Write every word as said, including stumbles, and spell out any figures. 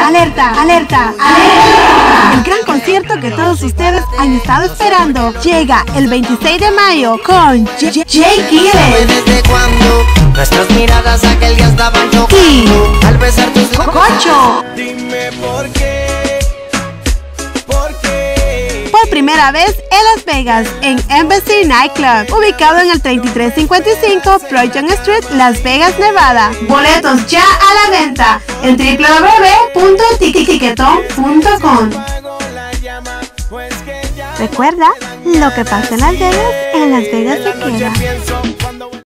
alerta, alerta, alerta. El gran concierto que todos ustedes han estado esperando llega el veintiséis de mayo con Jay Giles. ¿Desde cuándo nuestras miradas aquel día estaban chocando? Al besar tus Cocho. Dime por qué, por qué. Por primera vez en Las Vegas, en Embassy Nightclub, ubicado en el treinta y tres cincuenta y cinco Proyecto Street, Las Vegas, Nevada. Boletos ya a la venta en w w w punto tiquetón punto com. Recuerda, lo que pasa en Las Vegas, en Las Vegas se queda.